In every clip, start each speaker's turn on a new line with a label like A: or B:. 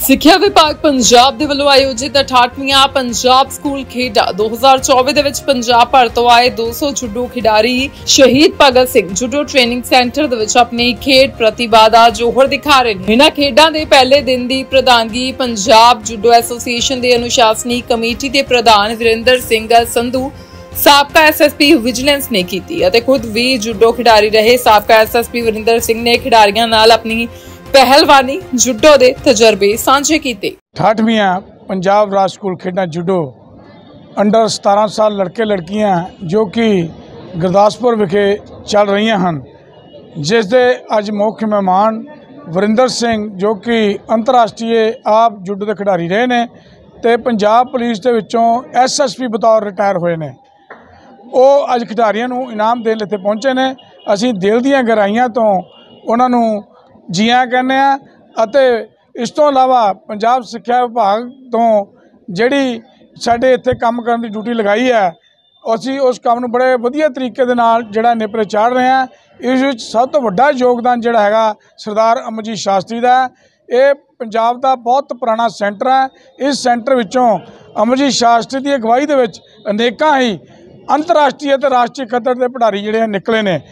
A: ਸਿੱਖਿਆ ਵਿਭਾਗ ਪੰਜਾਬ ਦੇ ਵੱਲੋਂ ਆਯੋਜਿਤ 68ਵੀਆਂ ਪੰਜਾਬ ਸਕੂਲ ਖੇਡਾਂ 2024 ਦੇ ਵਿੱਚ ਪੰਜਾਬ ਭਰ ਤੋਂ ਆਏ 200 ਜੂਡੋ ਖਿਡਾਰੀ Shaheed Bhagat Singh judo training centre ਦੇ ਵਿੱਚ ਆਪਣੀ ਖੇਡ ਪ੍ਰਤਿਭਾ ਦਾ ਜੋਹਰ ਦਿਖਾ ਰਹੇ ਨੇ। ਇਹਨਾਂ ਖੇਡਾਂ ਦੇ ਪਹਿਲੇ ਦਿਨ ਦੀ ਪ੍ਰਧਾਨਗੀ ਪੰਜਾਬ ਜੂਡੋ ਐਸੋਸੀਏਸ਼ਨ ਦੇ ਅਨੁਸ਼ਾਸਨੀ ਕਮੇਟੀ ਦੇ ਪ੍ਰਧਾਨ ਵਿਰਿੰਦਰ ਸਿੰਘ ਸੰਧੂ ਸਾਬਕਾ ਐਸਐਸਪੀ ਵਿਜੀਲੈਂਸ ਨੇ ਕੀਤੀ ਅਤੇ ਖੁਦ ਵੀ ਜੂਡੋ ਖਿਡਾਰੀ ਰਹੇ ਸਾਬਕਾ ਐਸਐਸਪੀ ਵਿਰਿੰਦਰ ਸਿੰਘ ਨੇ ਖਿਡਾਰੀਆਂ ਨਾਲ ਆਪਣੀ पहलवानी जुडो दे तजर्बे सांझे कीते।
B: 68वीं पंजाब राज स्कूल खेडां जुडो अंडर 17 साल लड़के लड़कियां जो कि गुरदासपुर विखे चल रही हैं, जिस दे अज मुख्य मेहमान वरिंदर सिंह जो कि अंतरराष्ट्रीय आप जुडो के खिडारी रहे ने ते पंजाब पुलिस दे विचों SSP बतौर रिटायर हुए ने। वो अज खिडारियों नूं इनाम देण इत्थे पहुंचे ने। असीं दिल दीआं गहराइयां तो उन्हां नूं जी आं कहने अते इस तो इलावा पंजाब सिक्ख्या विभाग तो जिहड़ी साडे इत्थे काम करन दी ड्यूटी लगाई है, असीं उस काम नूं बड़े वधिया तरीके दे नाल जिहड़ा नेपरे चाढ़ रहे हैं। इस विच सब तो वड्डा योगदान जिहड़ा हैगा सरदार अमरजीत शास्त्री दा है। ये पंजाब दा बहुत पुराना सेंटर है। इस सेंटर विचों अमरजीत शास्त्री की अगवाई दे विच अनेकां ही अंतरराष्ट्रीय ते राष्ट्रीय खत्तर दे खिडारी जिहड़े निकले ने।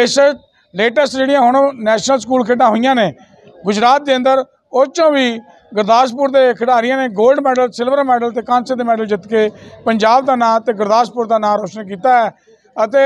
B: लेटेस्ट जिहड़ियां हुण नैशनल स्कूल खेडां होईयां ने गुजरात के अंदर, उस चों भी गुरदासपुर के खिडारियों ने गोल्ड मैडल, सिल्वर मैडल ते कांसे के मैडल जित के पंजाब का नाम ते गुरदासपुर का नाम रोशन किया है। अते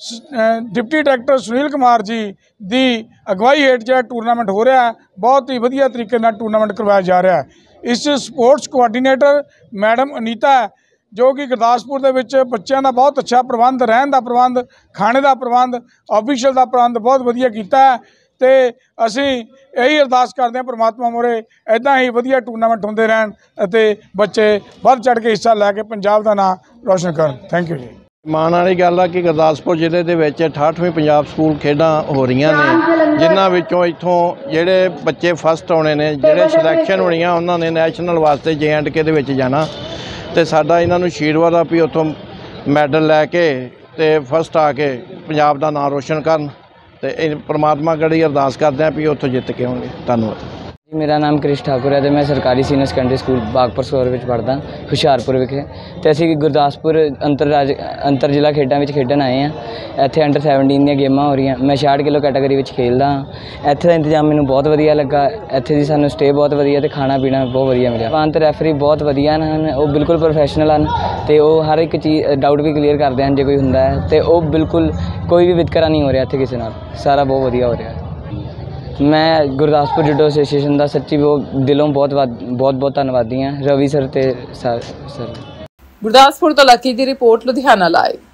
B: डिप्टी डायरैक्टर सुनील कुमार जी की अगवाई हेठ जो टूरनामेंट हो रहा है, बहुत ही वधिया तरीके नाल टूरनामेंट करवाया जा रहा है। इस स्पोर्ट्स कोआर्डीनेटर मैडम अनीता है जो कि गुरदासपुर के विच बच्चों का बहुत अच्छा प्रबंध, रहन का प्रबंध, खाने का प्रबंध, ऑफिशियल का प्रबंध बहुत वधिया कीता है। तो असी यही अरदास करते हैं परमात्मा मोरे इदां ही वधिया टूरनामेंट होंदे रहन अते बच्चे बढ़ चढ़ के हिस्सा लैके पंजाब का नाम रोशन करन। थैंक यू जी।
C: माण वाली गल है कि गुरदासपुर जिले के 68वीं पंजाब स्कूल खेडां हो रही ने, जिन्हां विचों इत्थों जिहड़े बच्चे फस्ट आने ने, जिहड़े सिलैक्शन होनी उन्होंने नैशनल वास्ते J&K दे विच जाना तो साडा इन्हां नूं आशीर्वाद आ भी उत्थों मैडल लैके ते फस्ट आके पंजाब का नाम रोशन करन ते परमात्मा गड़ी अरदास करते हैं भी उत्थों जित के आउणगे। धन्नवाद।
D: मेरा नाम क्रिश ठाकुर है तो मैं सरकारी सीनियर सैकेंडरी स्कूल बागपुर स्कोर में पढ़दा हुशियारपुर विखे। तो असीं गुरदासपुर अंतर जिला खेडों में खेडन आए हैं। इत्थे अंडर 17 दी गेमां हो रही। मैं 66 किलो कैटेगरी में खेलदा हाँ। इत्थे दा इंतजाम मैनूं बहुत वधिया लगा। इत्थे दी सानूं स्टे बहुत वधिया ते खाना पीना बहुत वधिया मिलिया। पान ते रैफरी बहुत वधिया हैं, वो बिल्कुल प्रोफैशनल हैं ते वो हर एक चीज़ डाउट भी क्लीयर करते हैं जो कोई हुंदा है। तो वो बिल्कुल कोई भी वितकरा नहीं हो रहा इत्थे किसी नाल, सारा बहुत वधिया हो रहा है। मैं गुरदासपुर जूडो एसोसीएशन का सच्ची दिलों बहुत धन्नवादी हाँ, रवि सर ते सर।
A: गुरदासपुर तो लकी की रिपोर्ट, लुधियाना लाइव।